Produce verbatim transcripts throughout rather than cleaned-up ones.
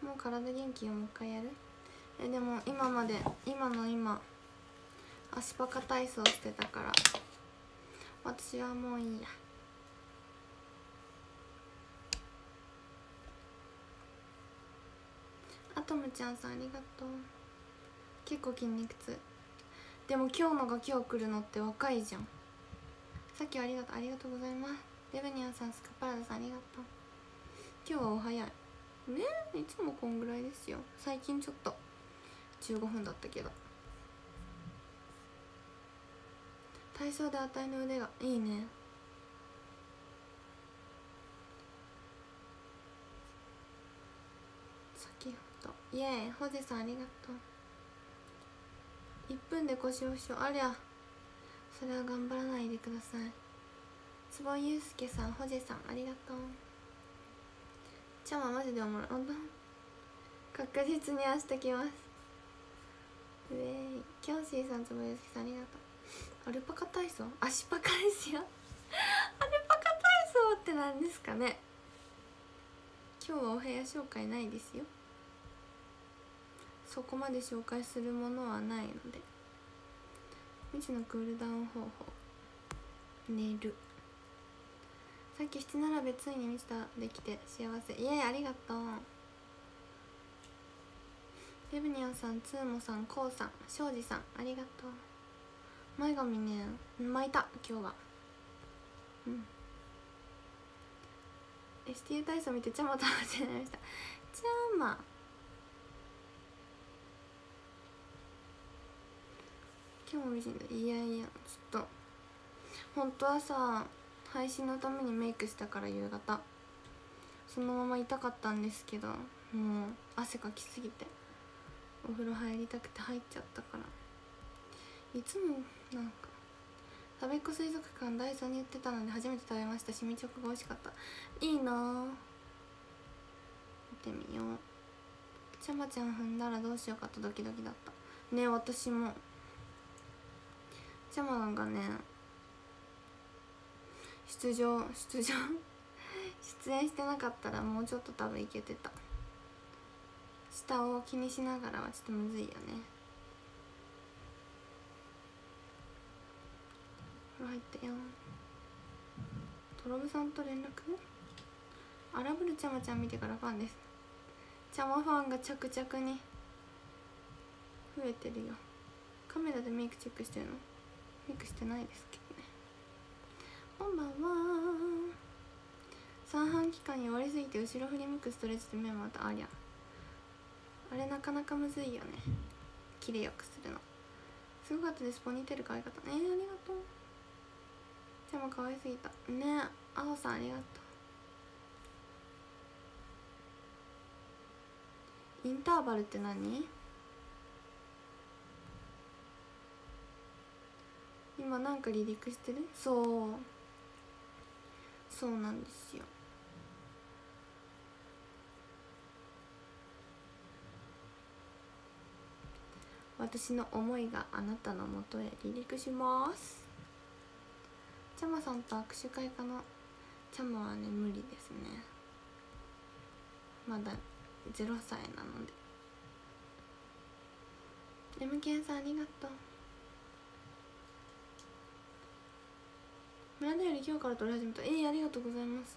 もう体元気をもう一回やる。えでも今まで今の今足パカ体操してたから私はもういいや。アトムちゃんさんありがとう。結構筋肉痛。でも今日のが今日来るのって若いじゃん。さっきはありがとうありがとうございます。レブニアンさんスカパラダさんありがとう。今日はお早いね。いつもこんぐらいですよ。最近ちょっとじゅうごふんだったけど。体操であたいの腕がいいね。先ほどイエーイ。ホゼさんありがとう。いっぷんで腰をしよう。ありゃそれは頑張らないでください。坪井祐介さんホゼさんありがとう。ちゃんはマジでおもろい。ほんと確実に明日来ます。ウェイ。キョンシーさん坪井祐介さんありがとう。アルパカ体操足パカですよアルパカ体操って何ですかね。今日はお部屋紹介ないですよ。そこまで紹介するものはないので。未知のクールダウン方法。寝る。さっき七並べついに満ちたできて幸せ。イエーイありがとう。レブニアンさんツーモさんコウさん庄司さんありがとう。前髪ね巻いた今日は。うん エスティー 体操見てちゃまと始めました。ちゃま今日も美味しいんだ。いやいやちょっと本当はさ配信のためにメイクしたから夕方そのまま痛かったんですけど、もう汗かきすぎてお風呂入りたくて入っちゃったから。いつもなんか食べっ子水族館ダイソーに売ってたので初めて食べました。しみチョコが美味しかった。いいなぁ、見てみよう。ちゃまちゃん踏んだらどうしようかとドキドキだったね。私もちゃまがね出場出場出演してなかったらもうちょっと多分いけてた。下を気にしながらはちょっとむずいよね。風呂入ったよ。トロブさんと連絡。荒ぶるちゃまちゃん見てからファンです。ちゃまファンが着々に増えてるよ。カメラでメイクチェックしてるの？メイクしてないですけどね。こんばんは。三半規管弱りすぎて後ろ振り向くストレッチで目もまたありゃあれなかなかむずいよね。キレよくするのすごかったです。ポニーテール可愛かったね。ありがとう。ちゃま可愛すぎたね。あほさんありがとう。インターバルって何？今なんか離陸してる？そうそうなんですよ。私の思いがあなたのもとへ離陸します。ちゃまさんと握手会かな。ちゃまはね無理ですね。まだゼロさいなので。エムケンさんありがとう。村田より今日から撮り始めた。えー、ありがとうございます。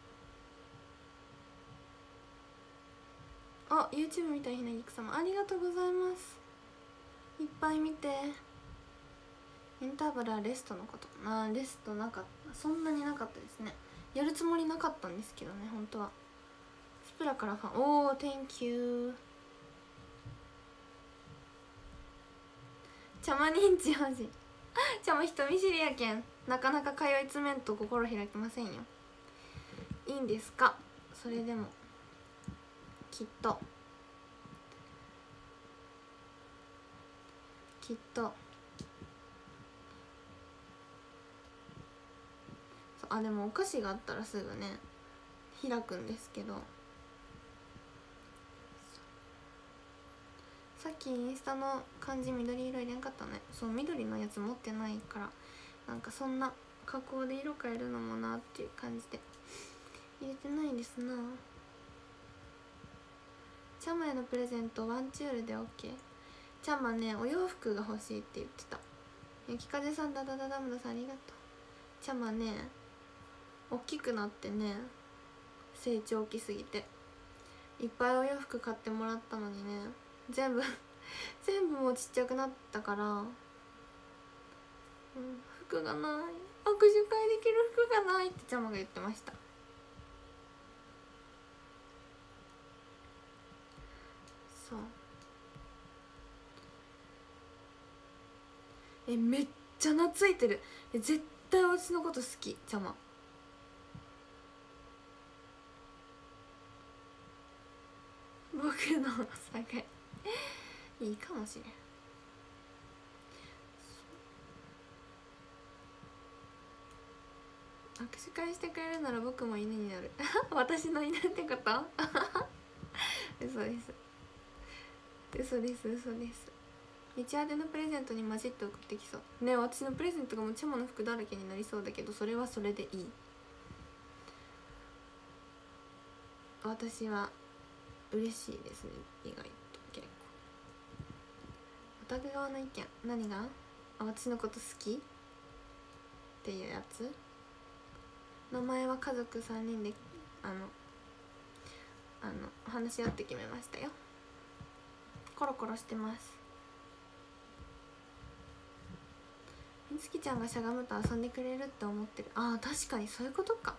あ、YouTube みたい。ひなぎく様ありがとうございます。いっぱい見て。インターバルはレストのこと。あーレストなかった。そんなになかったですね。やるつもりなかったんですけどね本当は。スプラからファン。おー Thank you。ちゃま認知マジちゃま人見知りやけんなかなか通い詰めんと心開きませんよ。いいんですかそれでも。きっときっとあでもお菓子があったらすぐね開くんですけど、さっきインスタの漢字緑色入れんかったね。そう緑のやつ持ってないからなんかそんな加工で色変えるのもなっていう感じで入れてないですな。 ちゃまへのプレゼントワンチュールで OK。 ちゃまねお洋服が欲しいって言ってた。雪風さん、ダダダダムダさんありがとう。ちゃまね大きくなってね、成長期すぎていっぱいお洋服買ってもらったのにね、全部全部もうちっちゃくなったから、うん、服がない、握手会できる服がないってちゃまが言ってました。そう、えめっちゃ懐いてる。え絶対私のこと好きちゃま。僕の差がいいかもしれん。握手会してくれるなら僕も犬になる私の犬ってこと嘘です、嘘です、嘘です。道当てのプレゼントに混じって送ってきそうね。私のプレゼントがもうチャマの服だらけになりそうだけど、それはそれでいい。私は嬉しいですね、意外と結構。オタク側の意見、何があ私のこと好きっていうやつ。名前は家族さんにんであのあの話し合って決めましたよ。コロコロしてます。みつきちゃんがしゃがむと遊んでくれるって思ってる。あー確かにそういうことか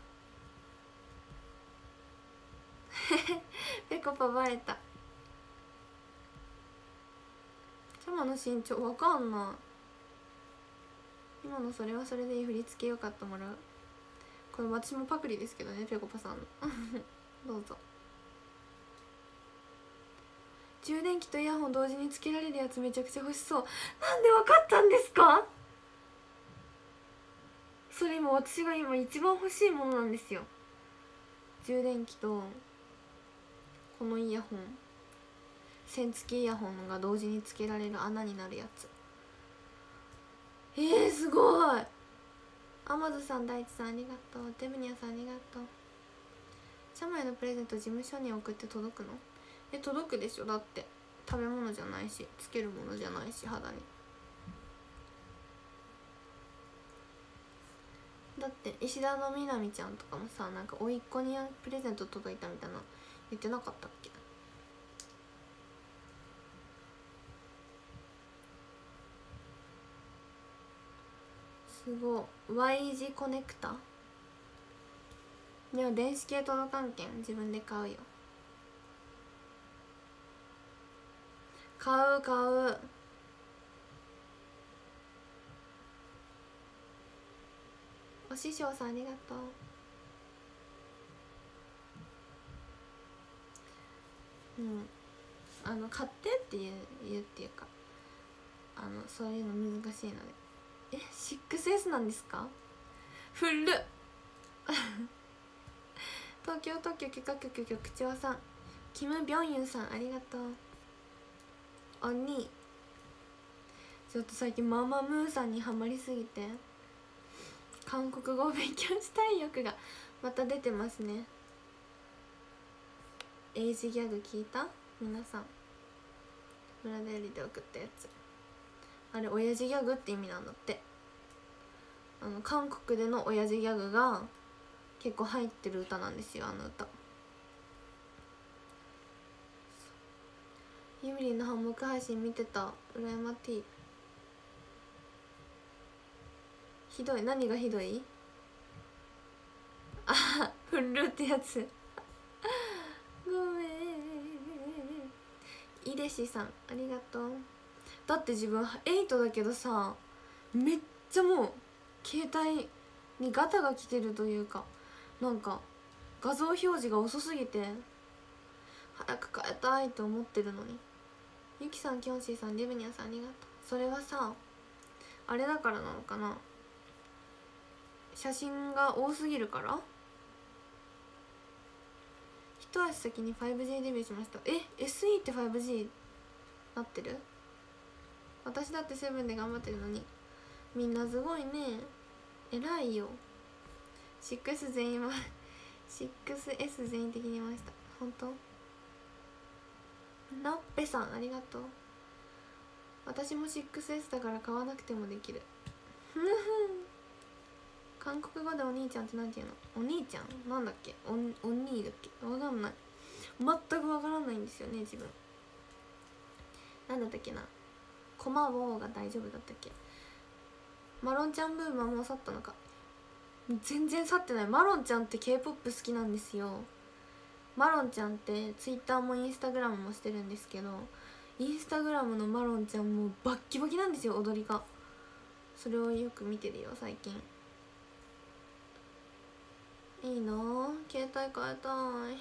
ぺこぱバレた。チャマの身長わかんない。今のそれはそれでいい振り付けよかったもらう。これ私もパクリですけどね、ぺこぱさんのどうぞ。充電器とイヤホン同時につけられるやつめちゃくちゃ欲しそう。なんでわかったんですか？それ今私が今一番欲しいものなんですよ。充電器とこのイヤホン、線付きイヤホンが同時につけられる穴になるやつ。えー、すごい。アマゾさん、大地さんありがとう。デブニアさんありがとう。シャマへのプレゼント事務所に送って届くの？え届くでしょ、だって食べ物じゃないしつけるものじゃないし肌に。だって石田のみなみちゃんとかもさ、なんか甥っ子にプレゼント届いたみたいな言ってなかったっけ？すごい。 Y 字コネクタでも電子系届かんけん自分で買うよ。買う買う。お師匠さんありがとう。うんあの買ってって言う言うっていうか、あのそういうの難しいので。え シックスエス なんですか？古っ東京特許許可局局長さん、キム・ビョンユンさんありがとう。おにちょっと最近ママムーさんにハマりすぎて韓国語を勉強したい欲がまた出てますね。エイジギャグ聞いた？皆さん村田よりで送ったやつ、あれ親父ギャグって意味なんだって。あの韓国での親父ギャグが結構入ってる歌なんですよ、あの歌。ゆみりんの反目配信見てた。うらやま T ひどい。何がひどい？あフルってやつごめん。いでしさんありがとう。だって自分はちだけどさ、めっちゃもう携帯にガタが来てるというか、なんか画像表示が遅すぎて早く変えたいと思ってるのに。ゆきさん、きょんしーさん、リブニアさんありがとう。それはさあれだからなのかな、写真が多すぎるから。一足先に ファイブジー デビューしました。え エスイー って ファイブジー なってる？私だってセブンで頑張ってるのに。みんなすごいね、偉いよ。 シックス 全員は シックスエス 全員的にいました。本当？ なっぺさんありがとう。私も シックスエス だから買わなくてもできる。ふふん。韓国語でお兄ちゃんってなんていうの？お兄ちゃんなんだっけ？おお兄だっけ？わかんない。全くわからないんですよね自分。なんだったっけな。コマボーが大丈夫だったっけ。マロンちゃんブームはもう去ったのか。全然去ってない。マロンちゃんって ケーポップ 好きなんですよ。マロンちゃんってツイッターもインスタグラムもしてるんですけど、インスタグラムのマロンちゃんもバッキバキなんですよ踊りが。それをよく見てるよ最近。いいなぁ、携帯変えたい。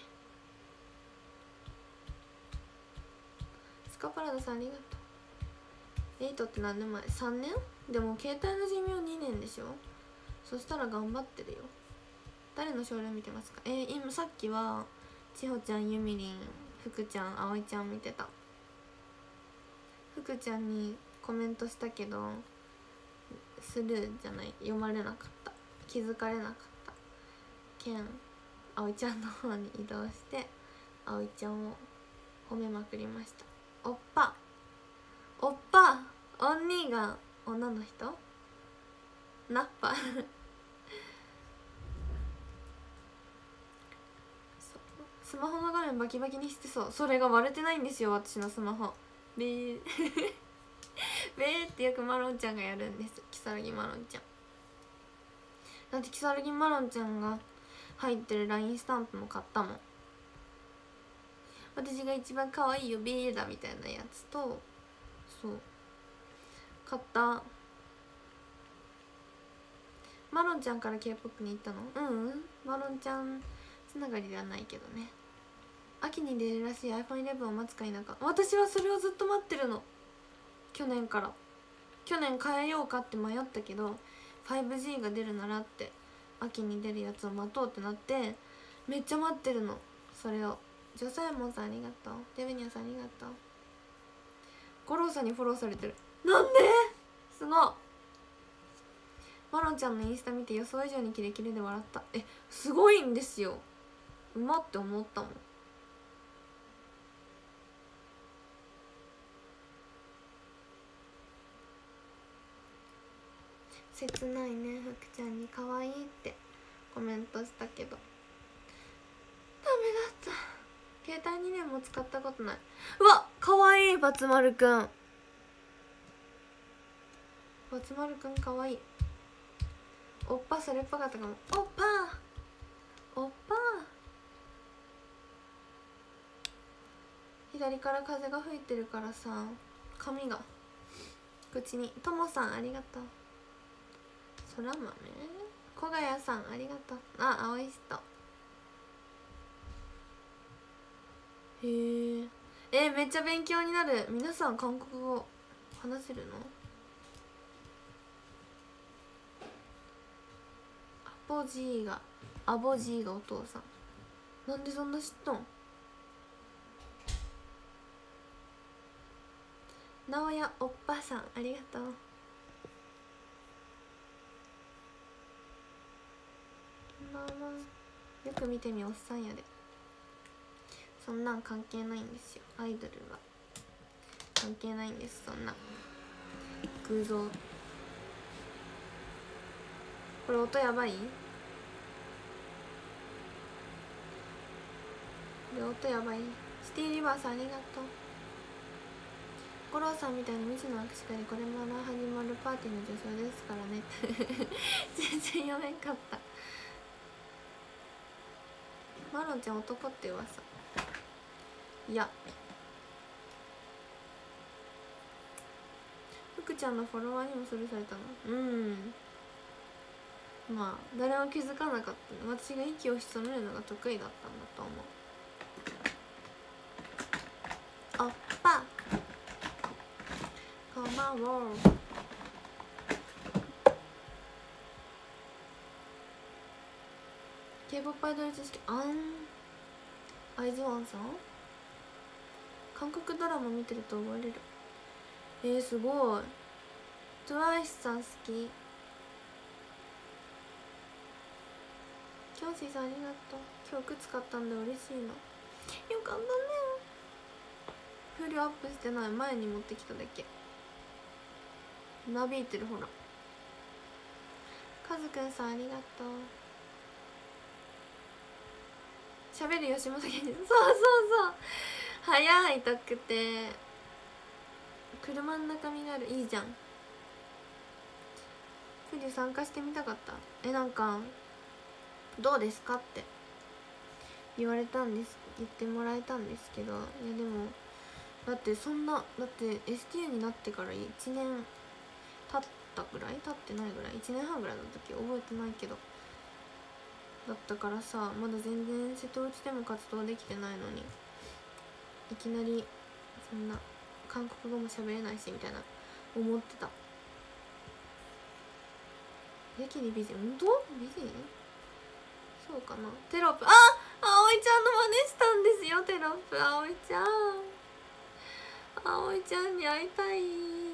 スカパラダさんありがとう。エイトって何年前？ さん 年？でも携帯の寿命にねんでしょ。そしたら頑張ってるよ。誰の少量見てますか？えー、今さっきは千穂ちゃん、ゆみりん、福ちゃん、あおいちゃん見てた。福ちゃんにコメントしたけどスルーじゃない、読まれなかった、気づかれなかった。けんあおいちゃんの方に移動してあおいちゃんを褒めまくりました。おっぱおっぱおんにが女の人ナッパスマホの画面バキバキにしてそう。それが割れてないんですよ私のスマホ。ベーベーってよくマロンちゃんがやるんです。キサラギマロンちゃんだって、キサラギマロンちゃんが入ってる ライン スタンプも買ったもん。私が一番可愛いよベーだみたいなやつと、そう買った。マロンちゃんから ケーポップ に行ったの？うんうん、マロンちゃんつながりではないけどね。秋に出るらしい アイフォンイレブン を待つか否か。私はそれをずっと待ってるの。去年から去年変えようかって迷ったけど ファイブジー が出るならって秋に出るやつを待とうってなってめっちゃ待ってるの。それをジョサヤモンさんありがとう。デベニアさんありがとう。五郎さんにフォローされてる。なんですごい。マロンちゃんのインスタ見て予想以上にキレキレで笑った。え、すごいんですよ。うまって思ったもん。切ないね。福ちゃんに可愛いってコメントしたけどダメだった。携帯にねんも使ったことない。うわ、可愛いバツマルくん。バツマルくん可愛い。おっぱそれっぽかったかも。おっぱおっぱ左から風が吹いてるからさ髪が口に。ともさんありがとう。そら豆小賀谷さんありがとう。あ、青い人。へえ。えー、めっちゃ勉強になる。皆さん韓国語話せるの？アボジーがアボジーがお父さん。なんでそんな知っとん？直哉おっぱさんありがとう。まあまあよく見てみおっさんやで。そんなん関係ないんですよ。アイドルは関係ないんです。そんな偶像。これ音やばい？これ音やばい。シティリバーさんありがとう。五郎さんみたいに未知の握手会でこれから始まるパーティーの女装ですからね全然読めんかった。マロンちゃん男って噂。いや、福ちゃんのフォロワーにもスルーされたの。うん、まあ誰も気づかなかった。私が息を潜めるのが得意だったんだと思う。おっぱこんばんは。K-ポップ アイドル知識あん。アイズワンさん韓国ドラマ見てると覚えれる。えー、すごい。トゥワイスさん好き。キョンシーさんありがとう。今日靴買ったんで嬉しいの。よかったね。 風量アップしてない、前に持ってきただけ。なびいてる、ほら。カズくんさんありがとう。喋る吉本芸人、そうそうそう、早いたくて車の中身がある。いいじゃん。プリ参加してみたかった。え、なんかどうですかって言われたんです、言ってもらえたんですけど、いやでもだってそんな、だって エスティーユー になってからいちねん経ったぐらい、経ってないぐらい、いちねんはんぐらいの時覚えてないけどだったからさ、まだ全然瀬戸内でも活動できてないのに、いきなりそんな韓国語も喋れないしみたいな思ってた。やけに美人、本当美人？そうかな。テロップ、あ、葵ちゃんの真似したんですよ。テロップ、葵ちゃん、葵ちゃんに会いたい、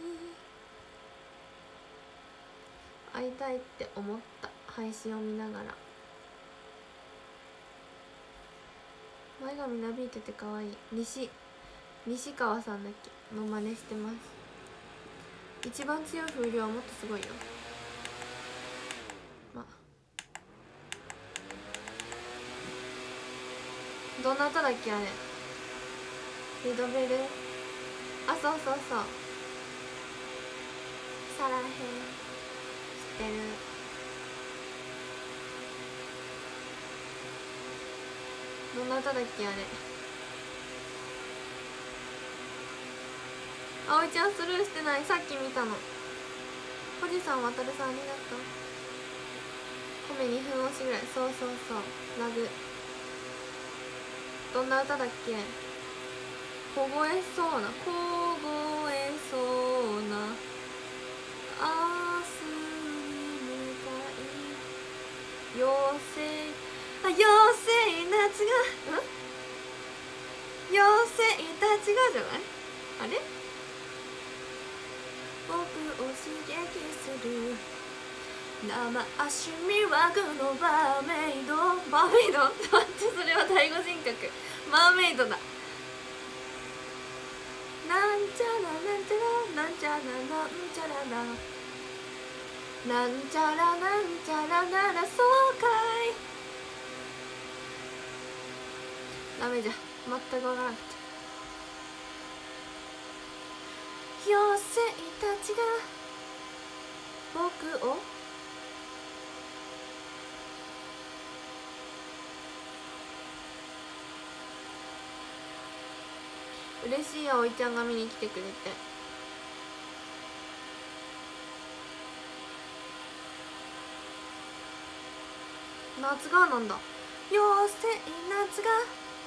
会いたいって思った、配信を見ながら。前髪なびいてて可愛い。西西川さんだっけの真似してます。一番強い風量はもっとすごいよ。まあどんな歌だっけあれ。リドベル、あ、そうそうそう、サラヘン知ってる。どんな歌だっけあれ。葵ちゃんスルーしてない、さっき見たの。おじさん、わたるさんありがとう。米にふん押しぐらい、そうそうそう、ラグ。どんな歌だっけ。凍えそうな、凍えそうな明日に向かい、妖精、あ、妖精夏が、ん妖精たちがじゃない、あれ。僕を刺激する生足魅惑のバーメイド、バーメイド待って、それは第五人格、マーメイドだ。なんちゃらなんちゃらなんちゃらなんちゃらな、なんちゃらなんちゃらならそうかい。ダメじゃ、全くわからなかった。妖精たちが僕を嬉しいよ、葵ちゃんが見に来てくれて。夏がなんだ、妖精夏が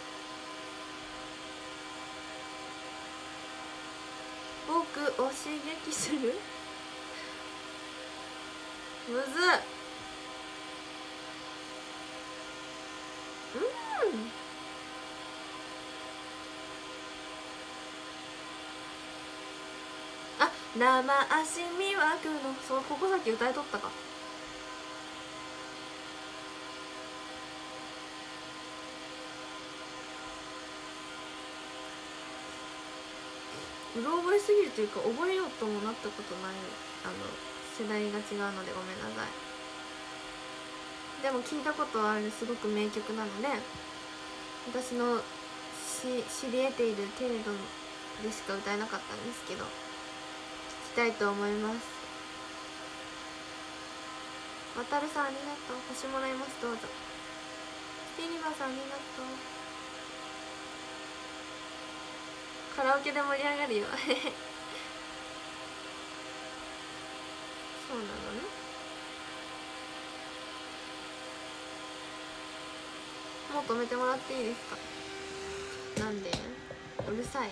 僕を刺激するむずっ。うんあ、生足魅惑の、そう、ここさっき歌いとったか。うろ覚えすぎるというか、覚えようともなったことない、あの世代が違うのでごめんなさい。でも聞いたことあるすごく名曲なので、私のし知り得ている程度でしか歌えなかったんですけど、聞きたいと思います。わたるさんありがとう、星もらいます、どうぞ。スティーリバーさんありがとう。カラオケで盛り上がるよそうなのね。もう止めてもらっていいですか。なんでうるさい。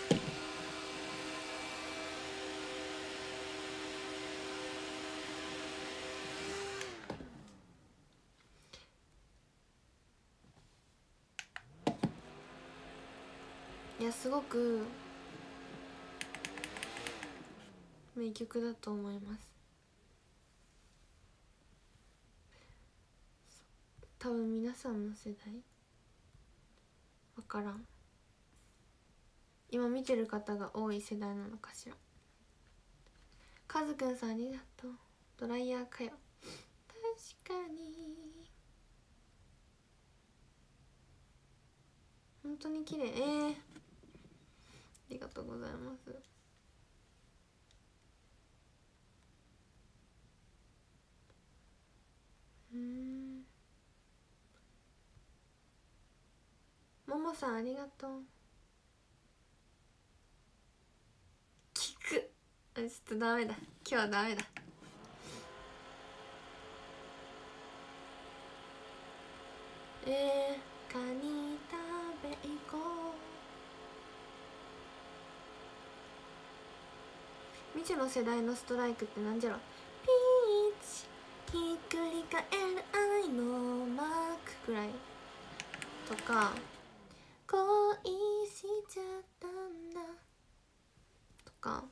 いや、すごく名曲だと思います。多分皆さんの世代わからん。 今見てる方が多い世代なのかしら。カズくんさんありがとう。ドライヤーかよ。確かに本当に綺麗。えー、ありがとうございます。うん、ももさんありがとう。聞く、あ、ちょっとダメだ、今日はダメだ。えー、カニ食べ行こう。未知の世代のストライクってなんじゃろ。ピーチひっくり返る愛のマークくらいとか、恋しちゃったんだとか。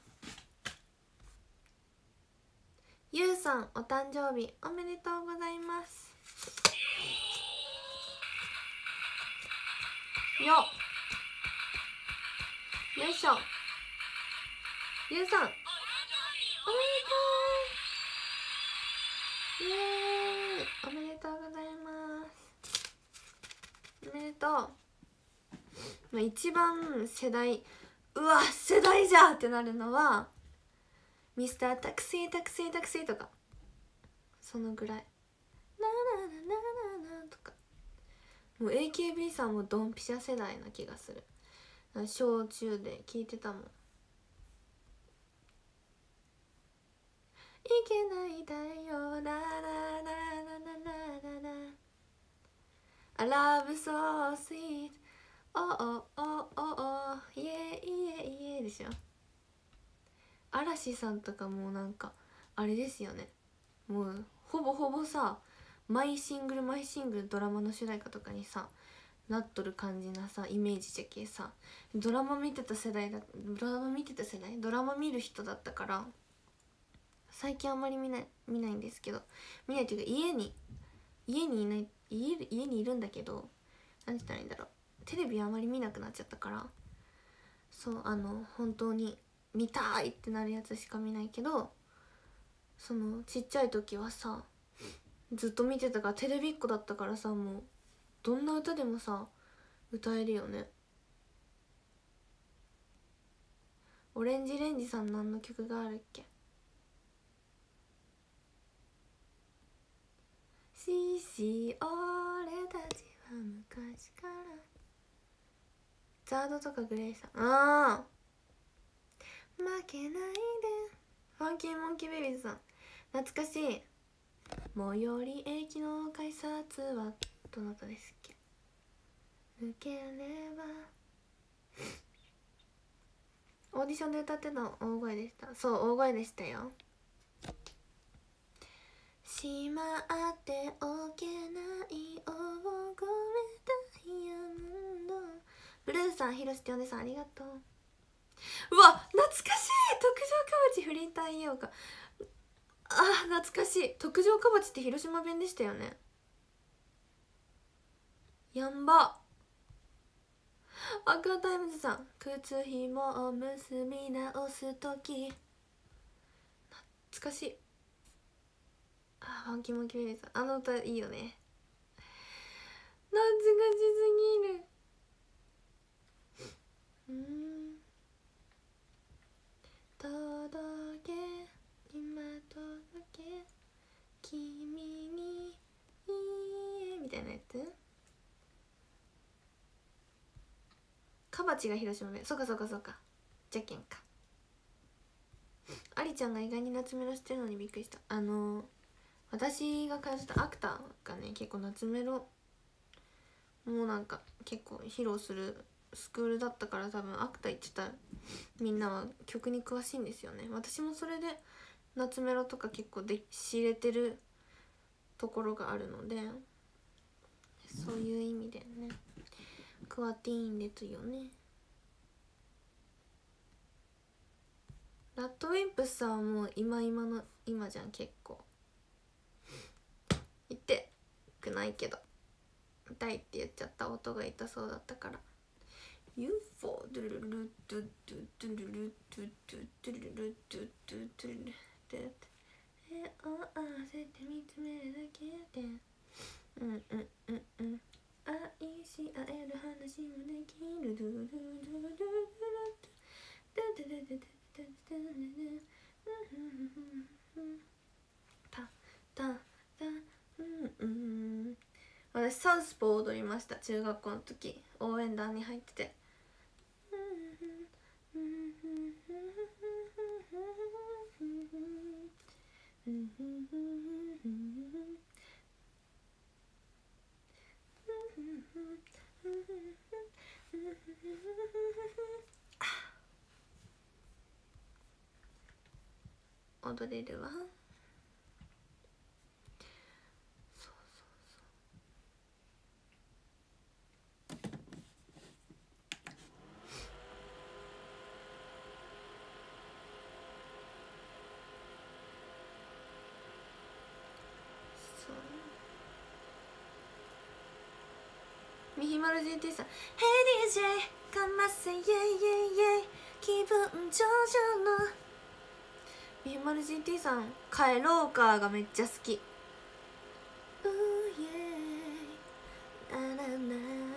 ゆうさんお誕生日おめでとうございます。よっ、よいしょ。ゆうさんおめでとう。イエーイ、おめでとうございます。おめでとう。まあ、一番世代、うわ世代じゃってなるのはミスタータクシータクシータクシーとか、そのぐらい。ななななななとか。もう エーケービー さんもドンピシャ世代な気がする。小中で聞いてたもん。いけないだよなななななななな I love so sweet おおおおおイエイエイエイでしょ。嵐さんとかもなんかあれですよね、もうほぼほぼさ、毎シングル毎シングルドラマの主題歌とかにさなっとる感じなさイメージじゃけさ、ドラマ見てた世代だドラマ見てた世代ドラマ見る人だったから、最近あんまり見ない見ないんですけど、見ないというか家に家にいない家家にいるんだけど、何て言ったらいいんだろう、テレビあまり見なくなっちゃったから、そうあの本当に見たいってなるやつしか見ないけど、そのちっちゃい時はさずっと見てたから、テレビっ子だったからさ、もうどんな歌でもさ歌えるよね。オレンジレンジさん何の曲があるっけ。しし俺たちは昔から、ザードとかグレイさん、ああ負けないで、ファンキーモンキーベイビーズさん懐かしい。最寄り駅の改札はどなたですっけ。抜ければオーディションで歌ってたの大声でした。そう大声でしたよ。しまっておけない大声ダイヤモンド。ブルーさん、ひろしってお姉さんありがとう。うわ懐かしい、特上かぼちフリーター言おうか。あ懐かしい、特上かぼちって広島弁でしたよね。やんば。アクアタイムズさん、靴ひもを結び直すとき、懐かしい。あファンキーモンキーベイビーさん、あの歌いいよね。懐かしすぎる。うん届け今届け君にいいえみたいなやつ。かばちが広島弁、そうかそうかそうか、じゃけんか。ありちゃんが意外に夏メロしてるのにびっくりした。あのー、私が通ってたアクタがね結構夏メロもうなんか結構披露するスクールだったから、多分アクタ行ってたみんなは曲に詳しいんですよね。私もそれで夏メロとか結構で知れてるところがあるので、そういう意味でねクワティーンですよね。ラッドウィンプスさんはもう今今の今じゃん。結構言ってくないけど痛いって言っちゃった音が痛そうだったから。 ユーフォー ドゥルルルドゥドゥドゥルルドゥドゥドゥルルドゥドゥドゥルルドゥ手を合わせて見つめるだけでうんうんうんうん愛し合える話もできるドゥドゥドゥドゥドゥドゥドゥドゥドゥドゥドゥドゥドゥタタタうんうん私サウスポー踊りました中学校の時応援団に入ってて踊れるわみひまる ジーティー さん Hey ディージェー かませイェイイェイイェイ気分上々のみひまる ジーティー さん帰ろうかがめっちゃ好きうーイェイななな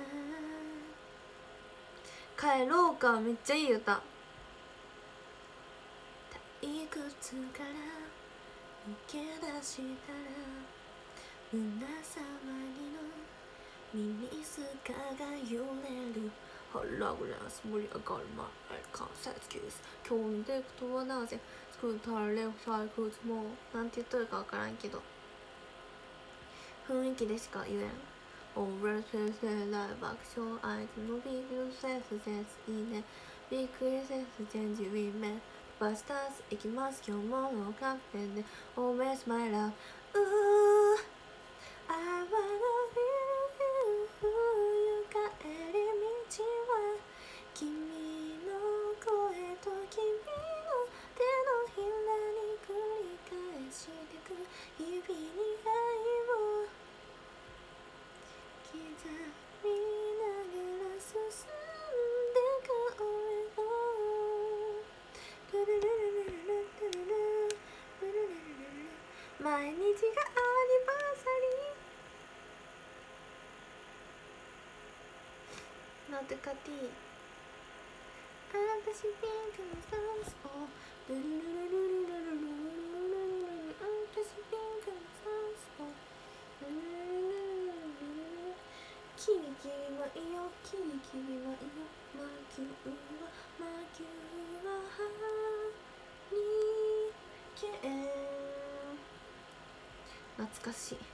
帰ろうかめっちゃいい歌退屈から抜け出したら胸騒ぎの耳すかが揺れる腹ぐらす盛り上がる前関節キス今日に出ることはなぜ作ったらレフサイクルもなんて言っとるかわからんけど雰囲気でしか言えん俺先生大爆笑相手のビッグセンスセンスいいねびっくりセンスチェンジウィメンバスターズ行きます今日ものカフェで Always my love うー I wanna you 帰り道は君の声と君の手のひらに繰り返してく日々に愛を刻みながら進んでく俺をルルルルルルルルルルル毎日がアニバーサリーノテカティ私ピンクのサウスポールルルルルルルルルルル私ピンクのサウスポールルルルルルルキリキリはいいよキリキリはいいよ魔球は魔球はハニーケー懐かしい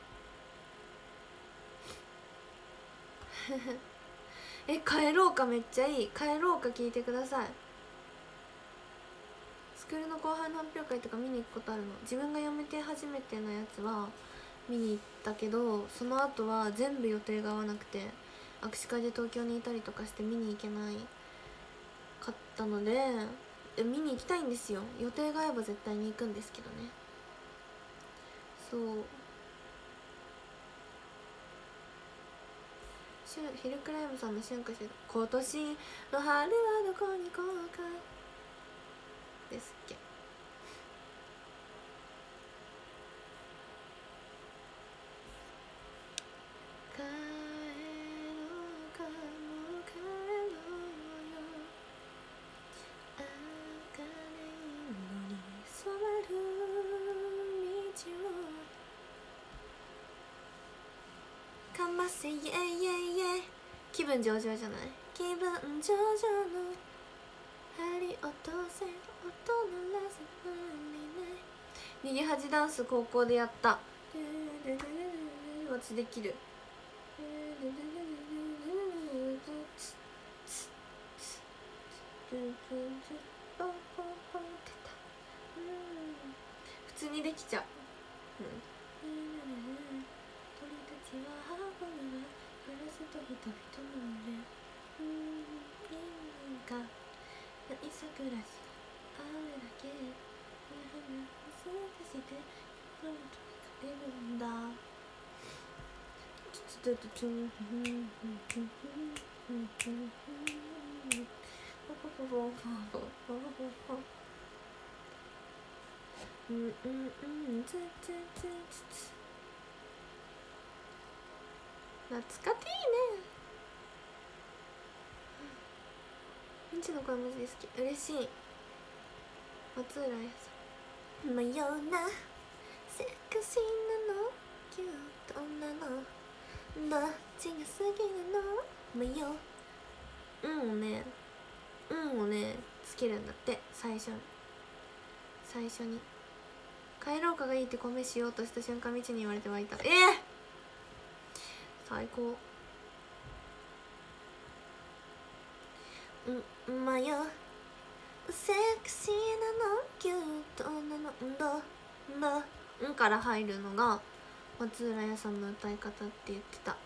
え帰ろうかめっちゃいい帰ろうか聞いてくださいスクールの後輩の発表会とか見に行くことあるの自分が辞めて初めてのやつは見に行ったけどその後は全部予定が合わなくて握手会で東京にいたりとかして見に行けないかったので見に行きたいんですよ予定が合えば絶対に行くんですけどねそうヒルクライムさんの春夏秋冬今年の春はどこに行こうかですっけ帰ろうかもう帰ろうよ赤レインボーに染まる道をかませイェイイェイイェイ気分上々じゃない気分上々の針落とせ音鳴らせない逃げ恥ダンス高校でやった私できる普通にできちゃう、うん、鳥たちは運ぶわガラスと人々の群れうんいいかない桜し雨だけ花を透かして夜とかれるんだうんうんうんつつつつつ懐かしいね。うんちの声マジで好き。嬉しい。松浦屋さん。のようなセクシーなのキュートなのどっちが好きなの迷う。うんをねうんをねつけるんだって。最初に最初に帰ろうかがいいって米しようとした瞬間、道に言われて湧いた。ええー、最高。うん迷うセクシーなのキュートなのどどんから入るのが松浦屋さんの歌い方って言ってた。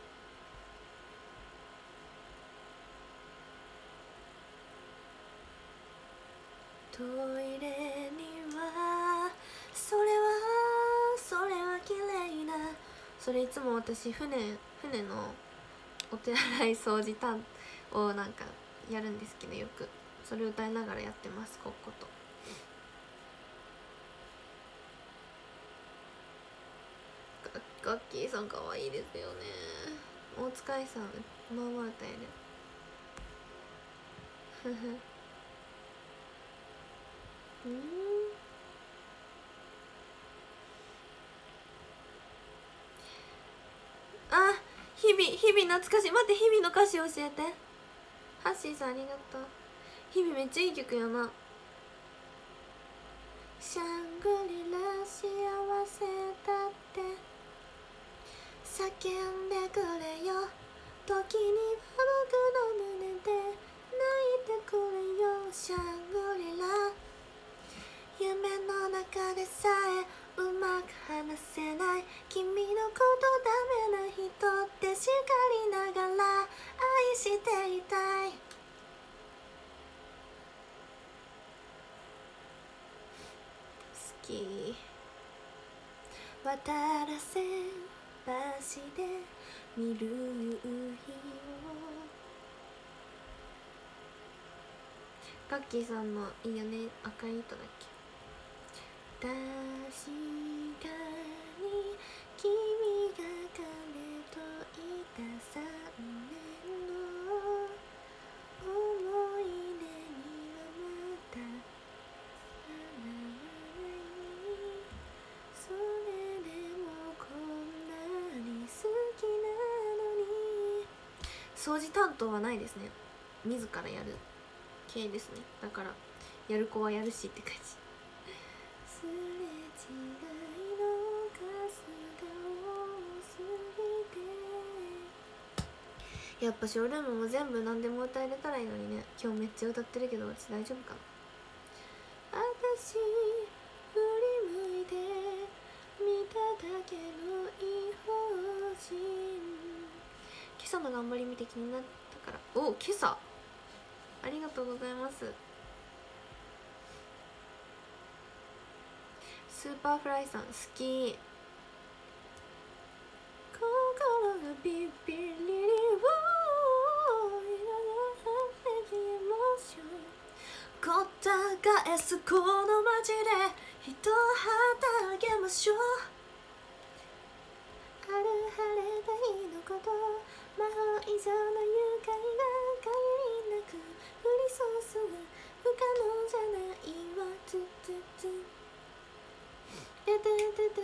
トイレにはそれはそれは綺麗なそれいつも私船船のお手洗い掃除担をなんかやるんですけど、よくそれ歌いながらやってます。コッコとガッキーさん可愛いですよね。大塚愛さんまあまあ歌える。ふふうんあ、日々日々懐かしい。待って、日々の歌詞教えて。ハッシーさんありがとう。日々めっちゃいい曲やな。シャングリラ幸せだって叫んでくれよ、時には僕の胸で泣いてくれよ。シャングリラ夢の中でさえうまく話せない君のことダメな人って叱りながら愛していたい。好き渡らせ橋で見る夕日をガッキーさんのいいよね、赤い糸だっけ。確かに君が彼といたさんねんの思い出にはまだ叶わないそれでもこんなに好きなのに。掃除担当はないですね。自らやる系ですね。だからやる子はやるしって感じ。すれ違いの数が多すぎて。やっぱショールームも全部何でも歌えれたらいいのにね。今日めっちゃ歌ってるけど私大丈夫かな。私振り向いて見ただけの異邦人。今朝の頑張り見て気になったから。お、今朝ありがとうございます。スーパーフライさん好き。心がビビリリ答えすこの街で人を働けましょう。ある晴れた日のこと魔法以上の愉快が限りなく降り注ぐ不可能じゃないわ。つつつでででででででで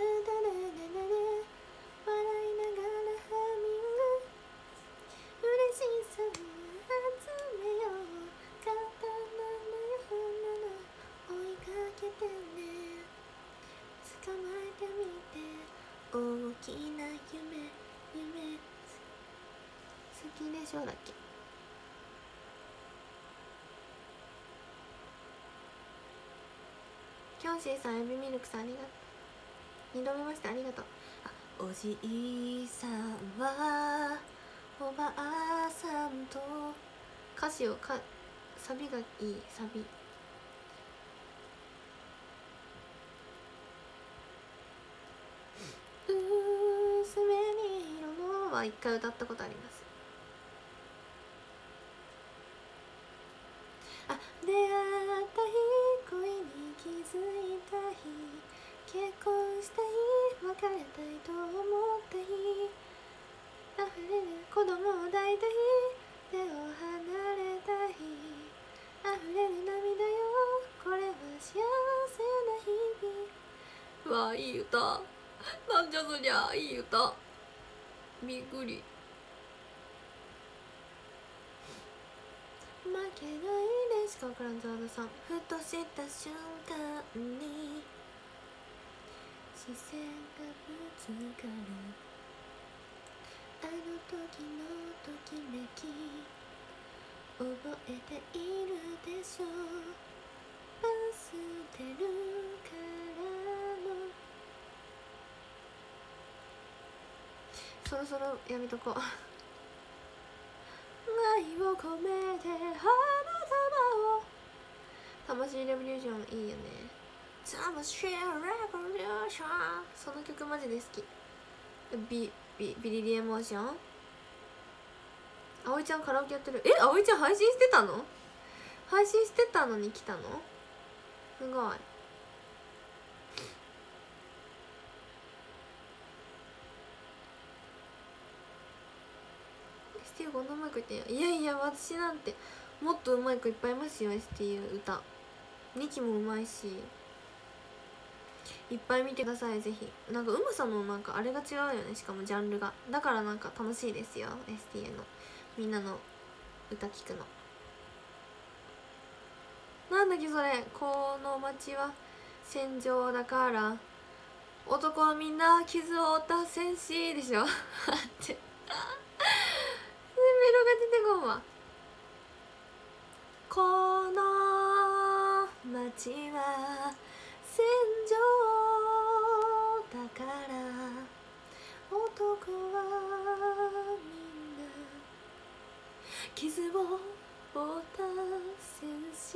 笑いながらハミング嬉しさを集めよう。簡単なのよなの追いかけてね捕まえてみて大きな夢夢好きでしょだっけ。キョンシーさんエビミルクさんありがとう。にどめましてありがとう。あ、おじいさんはおばあさんと歌詞をかサビがいい。サビうーすめに色のは一回歌ったことあります。 わあ、いい歌。なんじゃそりゃ、いい歌。びっくり。負けないでしか分からん。ザードさん。ふとした瞬間に視線がぶつかる、あの時のときめき覚えているでしょう。忘れるからの。そろそろやめとこう。愛を込めて花束を。魂レボリューションいいよね。魂レボリューション、その曲マジで好き。ビビビリリエモーション。葵ちゃんカラオケやってる。え、葵ちゃん配信してたの？配信してたのに来たの？すごい。エスティーユー こんなうまくいってんや。いやいや、私なんてもっとうまい子いっぱいいますよ。 エスティーユー 歌にきもうまいし、いっぱい見てください。ぜひ。なんかうまさのなんかあれが違うよね。しかもジャンルがだからなんか楽しいですよ。 エスティーユー のみんなの歌聞くの。なんだっけそれ。この街は戦場だから男はみんな傷を負った戦士でしょ。ってメロが出てこんわ。この街は戦場だから男はみんな傷を負った戦士、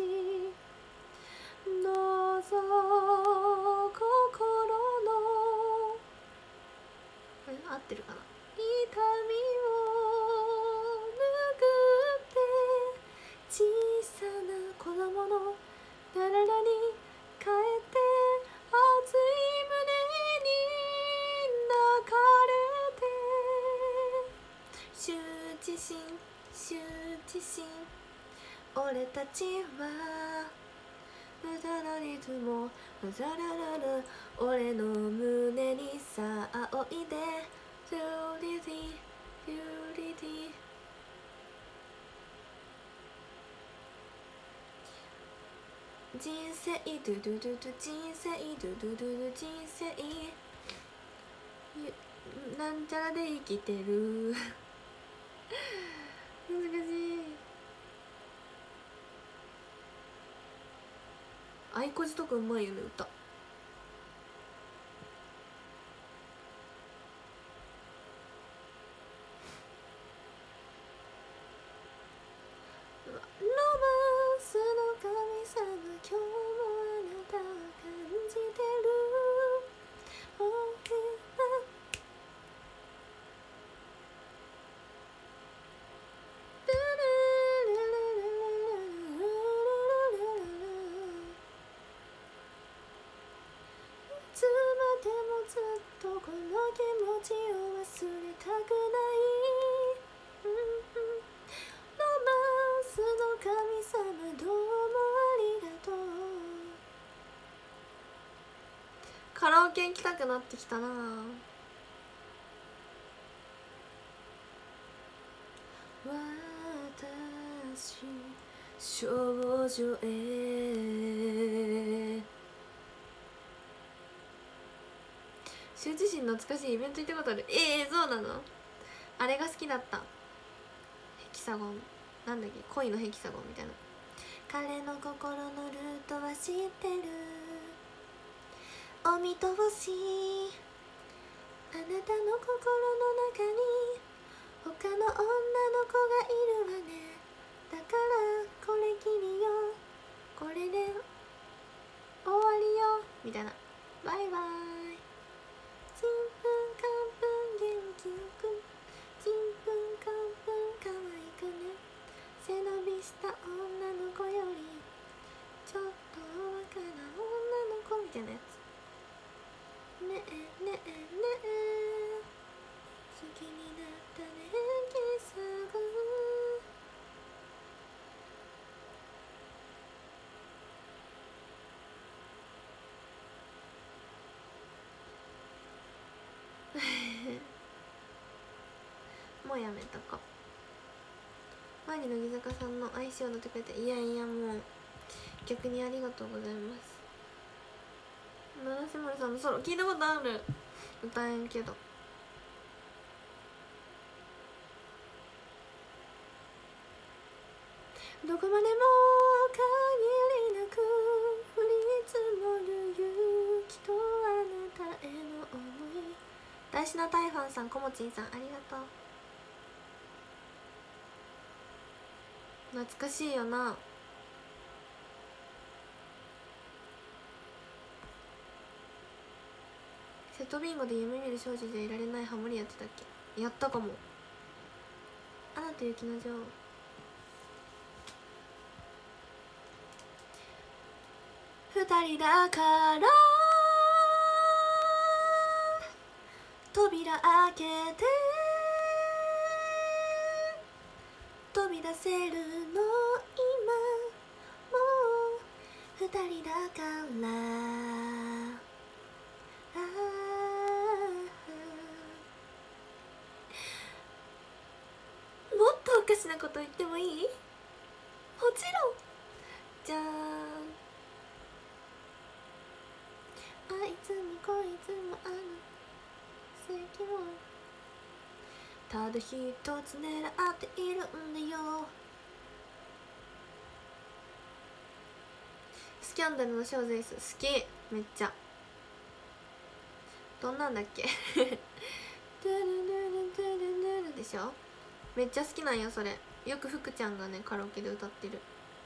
どうぞ心の、え、合ってるかな、痛みを拭って小さな子供のなららに帰って熱い胸に抱かれて、羞恥心羞恥心、俺たちは歌のリズムをザラララ、俺の胸にさあおいでピューリティピューリティ。人生ドゥドゥドゥドゥ、人生ドゥドゥドゥドゥ、人生なんちゃらで生きてる。難しい。あいこじとかうまいよね歌。ロマンスの神様、今日もあなたを感じてる。いつまでもずっとこの気持ちを忘れたくない、うんうん、ロマンスの神様、どうもありがとう。カラオケ行きたくなってきたな。私少女へ。羞恥心懐かしい。イベント行ったことある。ええー、そうなの。あれが好きだった。ヘキサゴン、なんだっけ、恋のヘキサゴンみたいな。彼の心のルートは知ってる、お見通し、あなたの心の中に他の女の子がいるわね。だからこれきりよ、これで終わりよみたいな。バイバイ。ちんぷんかんぷん元気よく、ちんぷんかんぷんかわいくね。背伸びした女の子よりちょっとおバカな女の子みたいなやつ。ねえねえねえ、好きになったね、キサゴン。 もやめとこう。前に乃木坂さんの相性のってくれて、いやいやもう逆にありがとうございます。七瀬森さんのソロ聞いたことある。歌えんけど。どこまでも限りなく降り積もる勇気とあなたへの想い。大事な大ファンさん、こもちんさんありがとう。懐かしいよな。セットビンゴで夢見る少女じゃいられないハモリやってたっけ。やったかも。アナと雪の女王。二人だから扉開けて飛び出せるの今もう二人だからあもっとおかしなこと言ってもいい？もちろん。じゃーん。あいつもこいつもあの席をただ一つ狙っているんだよ。スキャンダルのショーゼイス好き。めっちゃ。どんなんだっけトゥルルルトゥルルルでしょ。めっちゃ好きなんよそれ。よく福ちゃんがねカラオケで歌ってる。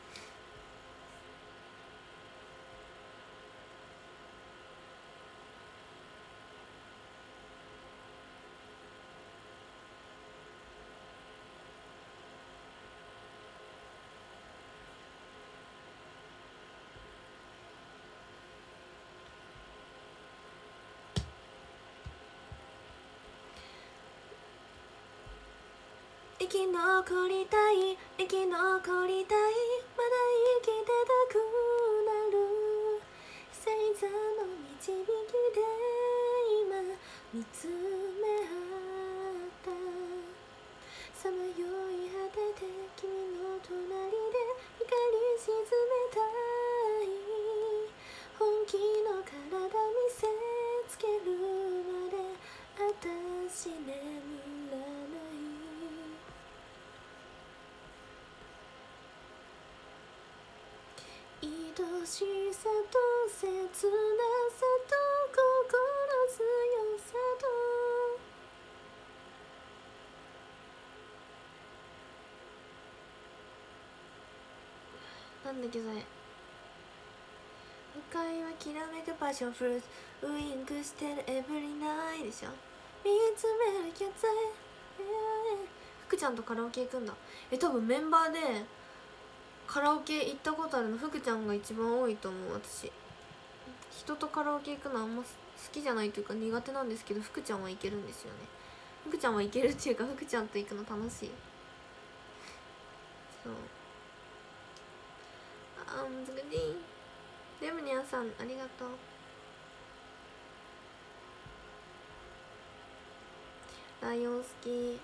生き残りたい生き残りたい、まだ生きてたくなる星座の導きで今見つめ合ったさまよい果てて君の隣で光沈めたい本気の体見せつけるまで私眠らない愛しさと切なさと心強さとなんだっけそれ。向かいはきらめくパッションフルーツウインクしてるエブリナイでしょ。見つめるキャッツアイ福ちゃんとカラオケ行くんだ。え多分メンバーでカラオケ行ったことあるの福ちゃんが一番多いと思う。私人とカラオケ行くのあんま好きじゃないというか苦手なんですけど、福ちゃんは行けるんですよね。福ちゃんは行けるっていうか福ちゃんと行くの楽しい。そうあー難しい。レムニャンさんありがとう。ライオン好き。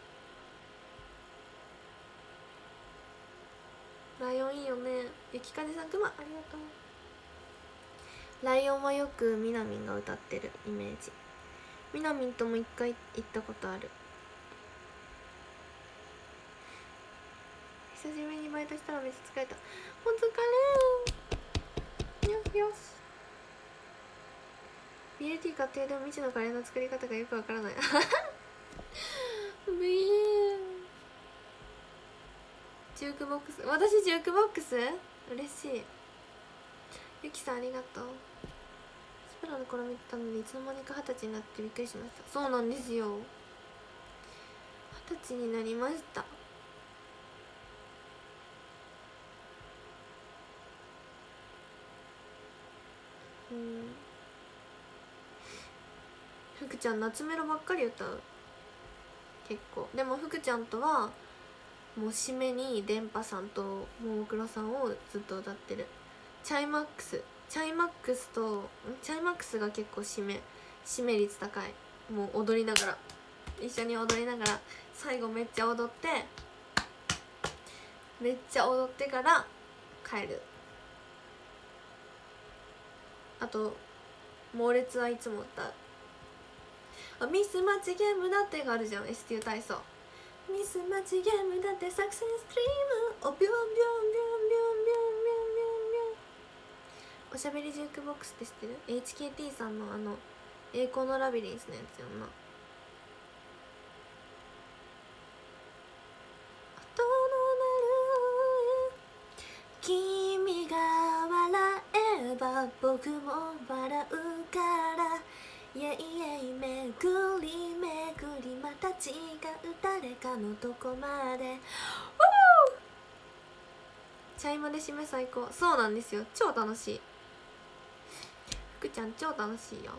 ライオンいいよね。雪風さんくまありがとう。ライオンはよくみなみんが歌ってるイメージ。みなみんとも一回行ったことある。久しぶりにバイトしたらめっちゃ疲れた。お疲れよしよし。 ビーエルティー 買ってでも未知のカレーの作り方がよくわからないブイージュークボックス。私ジュークボックス嬉しい。ゆきさんありがとう。スプラの頃見てたのでいつの間にか二十歳になってびっくりしました。そうなんですよ、二十歳になりました。うん福ちゃん夏メロばっかり歌う結構。でも福ちゃんとはもう締めに電波さんとももクロさんをずっと歌ってる。チャイマックスチャイマックスとチャイマックスが結構締め締め率高い。もう踊りながら一緒に踊りながら最後めっちゃ踊ってめっちゃ踊ってから帰る。あと猛烈はいつも歌う。あ、ミスマッチゲームだってがあるじゃん。 エスティー 体操ミスマッチゲームだってサクセスストリームおビョンビョンビョンビョンビョンビョンビョンビョン。おしゃべりジュークボックスって知ってる？ エイチケーティー さんのあの栄光のラビリンスのやつやんな。音の鳴る君が笑えば僕も笑うからイエイイエイめぐりめぐりまた違う誰かのとこまで。チャイムで締め最高。そうなんですよ、超楽しい。福ちゃん超楽しいよ。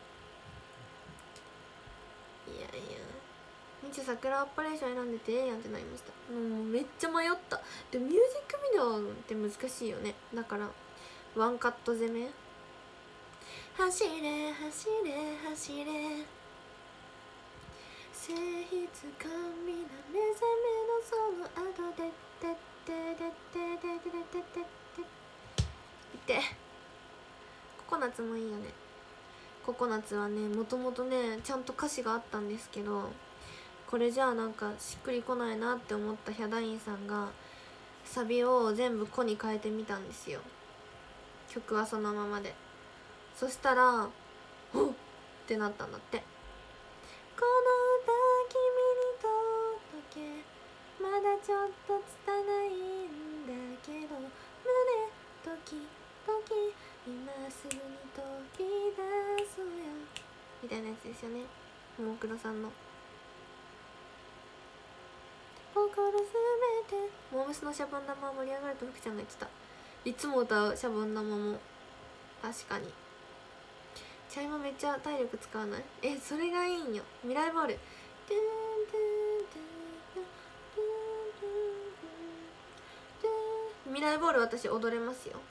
いやいやみち桜アッパレーション選んでてええやんってなりました。もうめっちゃ迷った。でもミュージックビデオって難しいよね。だからワンカット攻め。走れ走れ走れ性質神な目覚めのその後でてってでてでてでててていて。ココナッツもいいよね。ココナッツはねもともとねちゃんと歌詞があったんですけど、これじゃあなんかしっくりこないなって思ったヒャダインさんがサビを全部「コ」に変えてみたんですよ。曲はそのままで。そしたら「ほっ!」ってなったんだって。この歌君に届けまだちょっと拙いんだけど胸ドキドキ今すぐに飛び出そうよみたいなやつですよね。ももクロさんの心すべて。モームスのシャボン玉盛り上がると福ちゃんが言ってた。いつも歌うシャボン玉も確かに。チャイムめっちゃ体力使わない？え、それがいいんよ。未来ボール未来ボール私踊れますよ。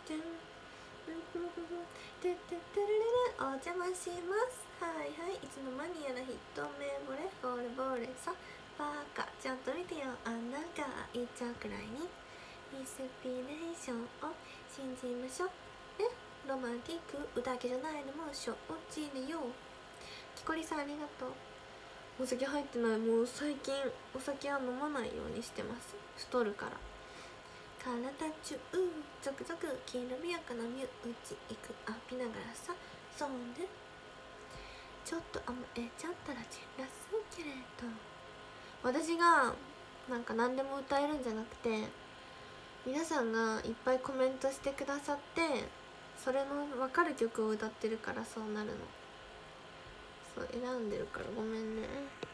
お邪魔します。はいはい、いつの間にやら一目惚れボーレボーレさバカちゃんと見てよ穴が開いちゃうくらいにインスピレーションを信じましょうね。ロマンティック歌だけじゃないのも承知でよ。きこりさんありがとう。お酒入ってない。もう最近お酒は飲まないようにしてます。太るから。体中ゾクゾクきらびやかなミュージック浴びながらさ。そうね、ちょっと甘えちゃったら散らすけれど、私がなんか何でも歌えるんじゃなくて皆さんがいっぱいコメントしてくださってそれの分かる曲を歌ってるからそうなるの。そう選んでるからごめんね。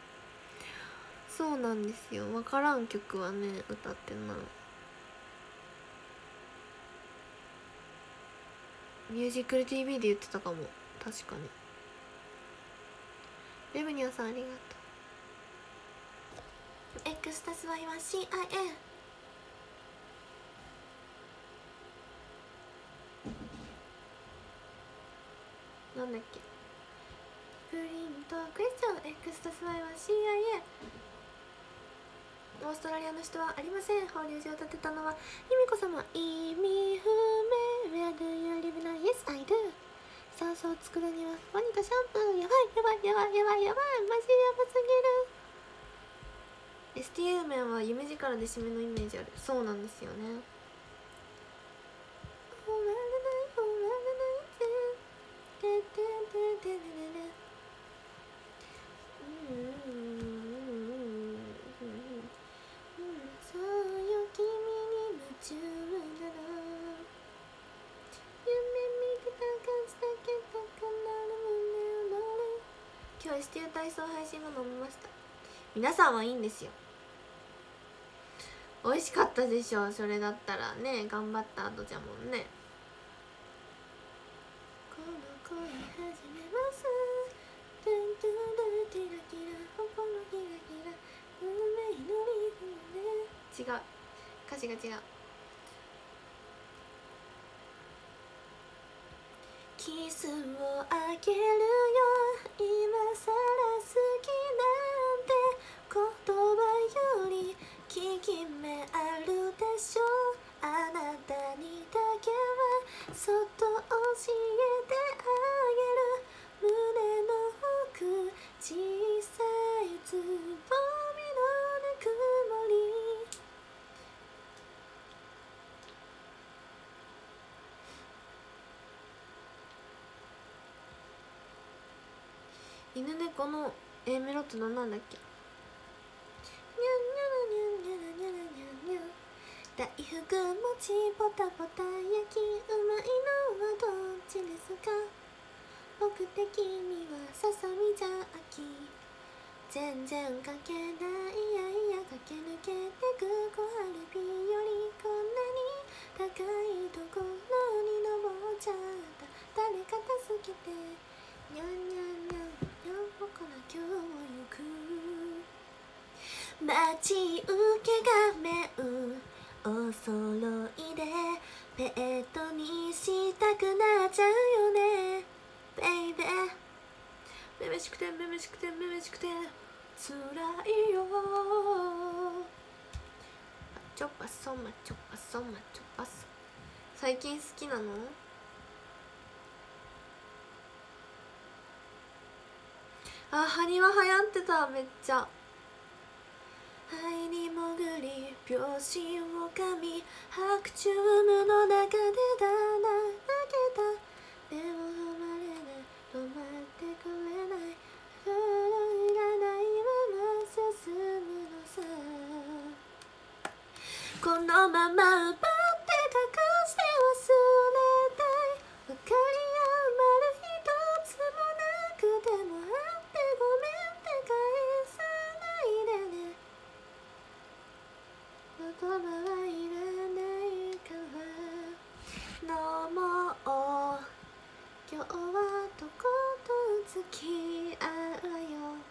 そうなんですよ、分からん曲はね歌ってない。ミュージックル ティーブイ で言ってたかも。確かに。レブニョさんありがとう。エクスタスワイは シーアイエー なんだっけ。プリントクエスチョン。エクスタスワイは シーアイエー。オーストラリアの人はありません。法隆寺を建てたのは由美子様。意味不明。 Where do you live now? Yes I do。 酸素を作るにはワニとシャンプー。やばいやばいやばいやばいやばい、マジやばすぎる。 エスティー 面は夢力で締めのイメージある。そうなんですよね。今日 エスティー 体操配信後飲みました。皆さんはいいんですよ。美味しかったでしょ。それだったらね、頑張った後じゃもんね。この恋始めますトゥントゥントゥンキラキラ心キラキラ運命のリズムで。違う、歌詞が違う。キスをあげるよ今さら好きな効き目あるでしょう、あなたにだけはそっと教えてあげる、胸の奥小さいつぼみのぬくもり、犬猫の A メロって何なんだっけ。にゃんにゃらにゃんにゃらにゃらにゃんにゃん、大福餅ポタポタ焼き、うまいのはどっちですか、僕的にはささみじゃ飽き、全然かけない、いやいや駆け抜けてく小春日より、こんなに高いところに登っちゃった、誰か助けて、にゃんにゃんにゃんにゃん、僕ら今日も行く、待ち受け画面お揃いでペットにしたくなっちゃうよねベイベー、めめしくてめめしくてめめしくてつらいよ、ちょぱそまちょぱそまちょぱそ、最近好きなの？あ、埴輪流行ってた、めっちゃ。肺に潜り拍子を噛み、白昼夢の中でだなけた、でも止まれない、止まってくれない、心いらないまま進むのさ、このまま奪って隠して忘れたい、分かり合う丸一つもなくても、あってごめんって返さないでね、言葉はいらないから飲もう、今日はとことん付き合うわよ、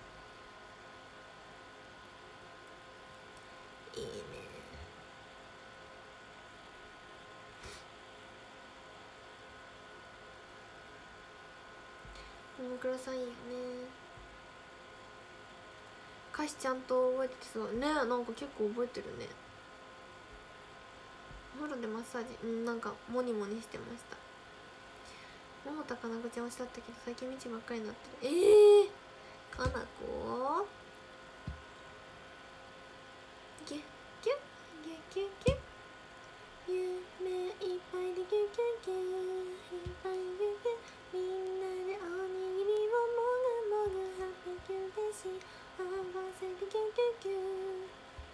いいね。ももクロさんいいよね、歌詞ちゃんと覚えててすごいね、なんか結構覚えてるね。お風呂でマッサージ、うん、なんかモニモニしてました。桃田かなこちゃん推しだったけど最近道ばっかりになってる。ええー、かなこギュッギュッギュッギュッギュッ、夢いっぱいでギュッギュッギュッ、いっぱいギュッギュッ、みんなでおにぎりをもぐもぐ、ハッピーキューでし合わせてギュッギュッギュッ、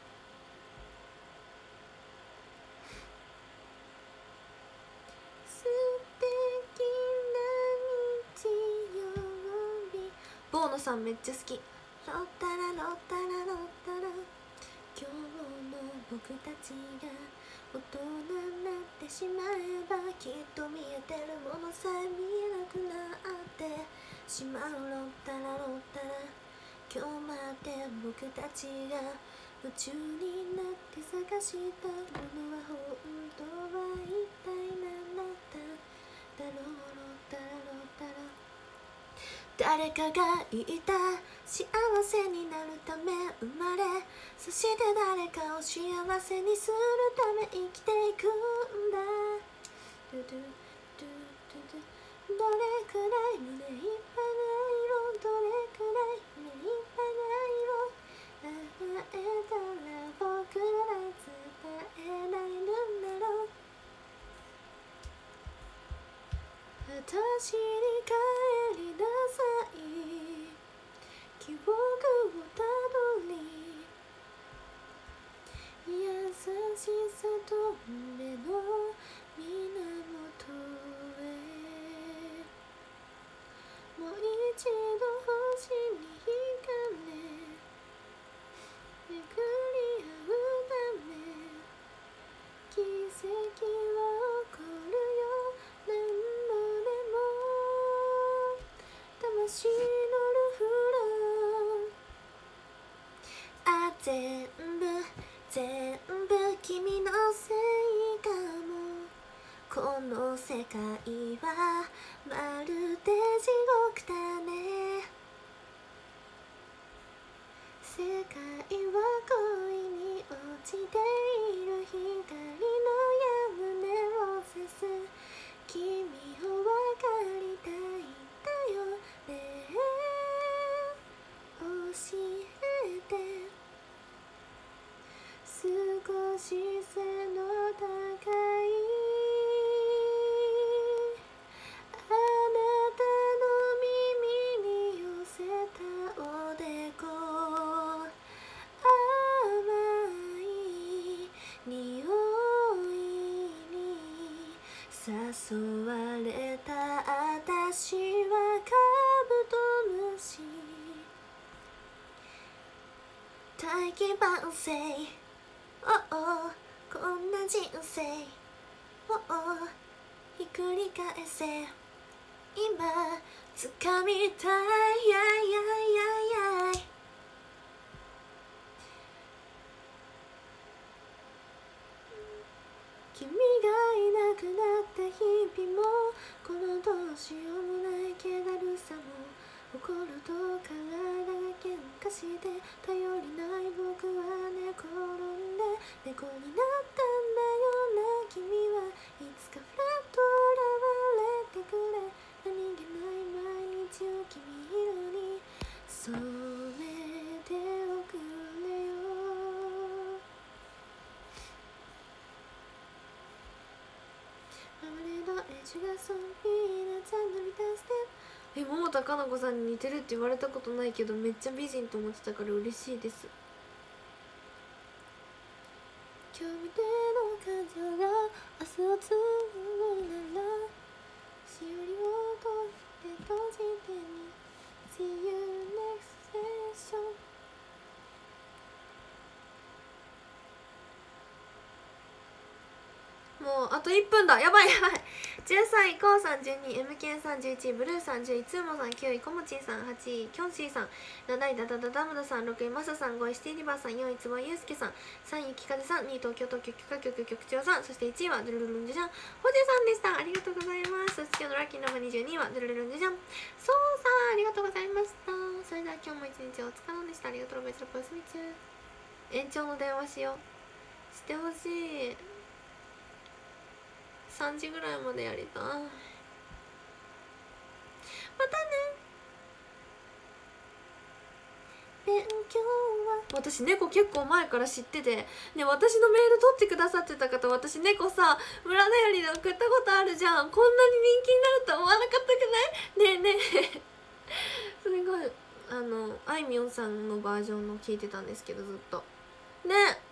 素敵な日曜日、ボーノさんめっちゃ好き。ロッタラロッタラロッタラ、今日の僕たちが大人になってしまえば、きっと見えてるものさえ見えなくなってしまう。ロッタラロッタラ、今日まで僕たちが夢中になって探したものは本当は一体何だっただろう。ロッタラロッタラ、誰かが言った幸せになるため生まれ、そして誰かを幸せにするため生きていくんだ。ドゥドゥドゥドゥドゥ、どれくらい胸いっぱいな色、どれくらい胸いっぱいな色、甘えたら僕ら伝えられるんだろう。私に帰りなさい、記憶をたどり、優しさと目の源へ、もう一度星に光巡り合うため、奇跡は起こるよ、何度でも魂のルフラン、あ、全部全部君のせいかも、この世界はまるで地獄だね、世界は恋に落ち誘われた私はカブトムシ大気晩成おおこんな人生おおひっくり返せ今掴みたいやいやいやいやい君がいなくなった日々もこのどうしようもない気だるさも心と体が喧嘩して頼りない僕は寝転んで猫になったんだよな君はいつかフラッと現れてくれ何気ない毎日を君色に染めておくれよえ、桃田かな子さんに似てるって言われたことないけどめっちゃ美人と思ってたから嬉しいです。今日見ての感情が明日を紡ぐならしおりを閉じて閉じてに See you next sessionもうあといっぷんだ。やばいやばい。じゅうさんいこうさん、じゅうに、エムケンさん、じゅういち、ブルーさん、じゅうい、つーもさん、きゅうい、こもちんさん、はちい、きょんしーさん、なない、だだだだむださん、ろくい、まささん、ごい、シティリバーさん、よんい、つばゆうすけさん、さんい、ゆきかぜさん、にい、東京特許許可局局長さん、そしていちいはドゥルルルンジャジャン、ほじさんでした。ありがとうございます。そして今日のラッキーナンバーにじゅうにいはドゥルルルンジャジャン、そうさん、ありがとうございました。それでは今日も一日お疲れ様でした。ありがとうございました。おやすみ中。延長の電話しよう。してほしい。さんじぐらいまでやりたい。またね。勉強は私猫結構前から知っててね、私のメール取ってくださってた方、私猫さ村だよりで送ったことあるじゃん。こんなに人気になると思わなかったくない？ねえねえすごいあのあいみょんさんのバージョンの聞いてたんですけどずっとね。